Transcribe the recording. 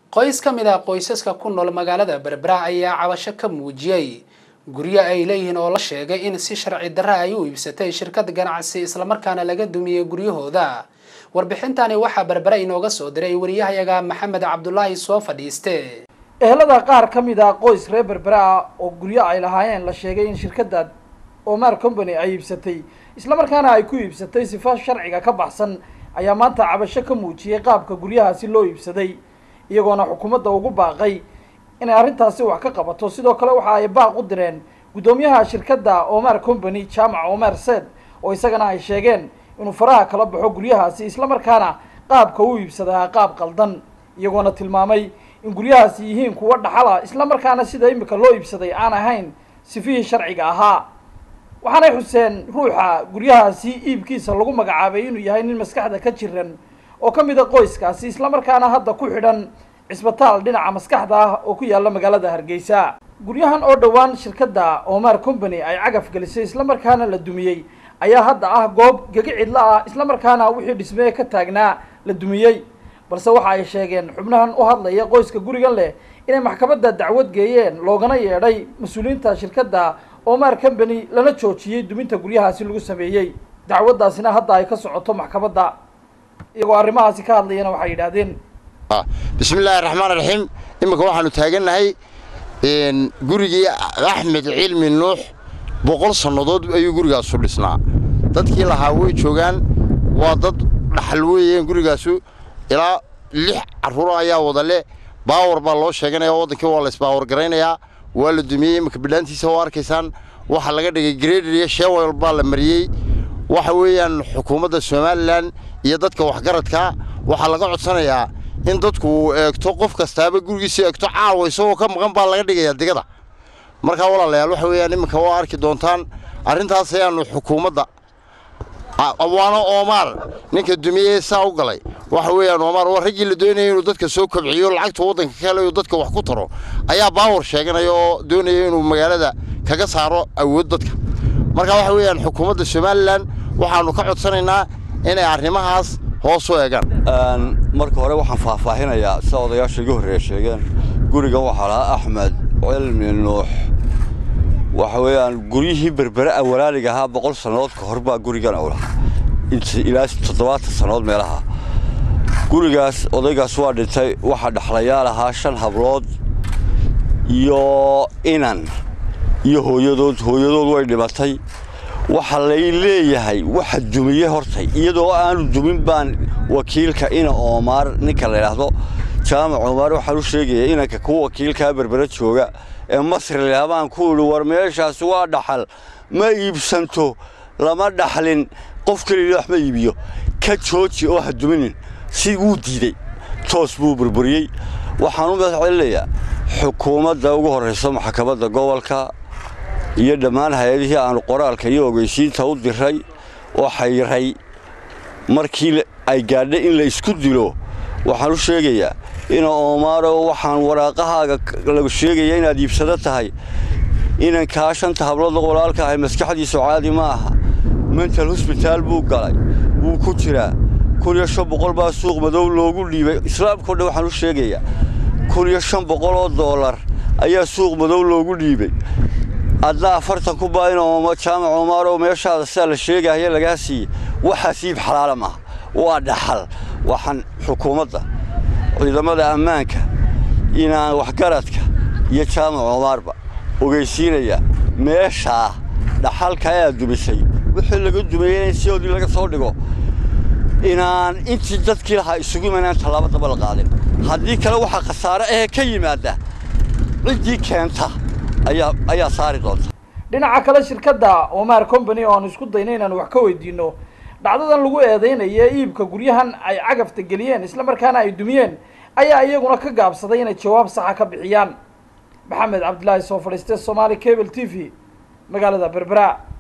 qoys ka mid ah qoysaska ku nool magaalada Berbera ayaa cabasho ka muujiyay guryo ay leeyihiin oo la sheegay in si sharci darro ay u iibsatay shirkad ganacsi isla markaana laga dumiyay guryahooda. warbixintani waxa Berbera inooga soo diray wariyahayaga Maxamed Cabdullaahi soo fadhiiste. ehelada qaar ka mid ah qoys reer Berbera oo guryo ay lahaayeen la sheegay in shirkadda Omar Company ay iibsatay isla markaana ay ku iibsatay sifa sharciga ka baxsan ayaa maanta cabasho ka muujiyay qaabka guryahaasi loo iibsaday iyagoona xukuumadda ugu baaqay in arrintaasi wax ka qabato. sidoo kale waxa ay baaq u direen gudoomiyaha shirkadda Omar Company Jaamac Omar Said oo isagana ay sheegeen inuu faraha kala baxo guryahaasi isla markaana qaabka uu iibsaday qaab qaldan, iyagoona tilmaamay in guryahaasi yihiin kuwa dhaxala isla markaana sida imika loo iibsaday aan ahayn sifihii sharciga ahaa. waxaanay xuseen ruuxa guryahaasi iibkiisa lagu magacaabay inuu yahay nin maskaxda ka jiran oo ka mid ah qoyskaasi isla markaana hadda ku xidhan cisbitaal dhinaca maskaxda ah oo ku yaala magaalada Hargeysa. guryahan oo dhawaan shirkadda Omar Company ay cagaf gelisay isla markaana la dumiyay ayaa hadda ah goob gaga cidla ah isla markaana wixii dhismee ka taagnaa la dumiyay, balse waxa ay sheegeen xubnahan u hadlaya qoyska gurigan leh inay maxkamadda dacwad geeyeen loogana yeedhay mas'uuliyiinta shirkadda Omar Company lana joojiyay duminta guryahaasi lagu sameeyay. dacwadaasina hadda ay ka socoto maxkamadda. iyagoo arrimahaasi ka hadlayana waxay yidhaahdeen bismillaahir rahmaanir rahiim. imika waxaanu taaganahay gurigii Axmed Cilmi Nuux 100 sanadood ayuu gurigaas u dhisnaa. dadkii lahaa way joogaan, waa dad dhaxal weeyeen. gurigaasu ilaa 6 carruur ayaa wada leh. baawar baa loo sheeganaya, wadankii waa la isbaawar gareynayaa, waa la dumiyay. imika bilaantiisa oo arkaysaan waxa laga dhigay grader iyo sheewal baa la mariyay. waxa weeyaan xukuumadda Soomaaliland iyo dadka waxgaradka waxa laga codsanayaa in dadku eegto qof kastaaba gurigiisa eegto caawa isagoo ka maqan baa laga dhigayaa digada. marka walaalayaal waxa weeyaan imika waa arki doontaan arrintaas ayaanu xukuumadda awaano Omar ninka dumiyay saa u galay. waxa weeyaan Omar waa ragii la doonayay inuu dadka soo kobciyo lacagta wadanka kale iyo dadka wax ku taro ayaa baawar sheeganaya oo doonayay inuu magaalada kaga saaro awood dadka. marka waxa weeyaan xukuumadda Soomaaliland waxaanu ka codsanaynaa inay arrimahaas hoos u eegaan. marka hore waxaan faahfaahinayaa sida odayaasha ugu horeeyay sheegeen gurigan waxa la Axmed Cilmi Nuux. waxa weeyaan guryihii Berbera awalaaliga ahaa 100 sanadood ka hor baa gurigan u lahaa inta ilaa 7 sanadood meelaha. gurigaas odaygaas waa dhintay. waxa dhaxlayaal ahaa 5 hablood iyo inan iyo hooyadood way dhimatay. waxa la leeyahay waxa dumiyay hortay iyadoo aan dumin baan wakiilka ina Omar ninka la yiraahdo Jaamac Omar waxa uu sheegay inanka ku wakiilka Berbera jooga ee Masr leebaan ku war meeshaas waa dhaxal ma iibsanto lama dhaxlin qof kaliya wax ma iibiyo ka jooji oo ha duminin si uu diiday toos buu burburiyay. waxaan u madaxweynayaa xukuumadda ugu horeysa maxkamadda gobolka iyo dhammaan hay'adihii aan qoraalka iyo ogeysiinta u diray oo xayray markii ay gaadhay in la isku dilo. waxaan u sheegayaa in Omar waxaan waraaqahaaga lagu sheegay inaad iibsado tahay inan ka shanta hablood walaalka ay maskaxdiisu caadi ma aha. mental hospital buu galay, wuu ku jiraa. 1500 baa suuq madow loogu dhiibay. islaamku waxaan u sheegayaa $1500 ayaa suuq madow loogu dhiibay. adna 40 ku baahin oo Jaamac Omar oo meeshaada sida la sheegay laga sii waxa siib xalaal ma waa dhaxal. waxaan xukuumadda ciidamada ammaanka inaan waxgaradka iyo Jaamac Omarba ogeysiinaya meesha dhaxalka ay dumisay wixii laga dumiyay si oo laga soo dhigo inaan intii dadkii lahaa isugu imanaan talaabo daba la qaadin. haddii kale waxa khasaare ka yimaada cidii keenta ayaa saari doonta. dhinaca kale shirkadda Omar Company oo aan isku daynay inaan wax ka weydiino dhacdadan lagu eedeynayay iibka guryahan ay cagafta geliyeen isla markaana ay dumiyeen ayaa iyaguna ka gaabsaday inay jawaab sax ah ka bixiyaan. Maxamed Cabdullaahi soo fadhiistay Somali Cable TV magaalada Berbera.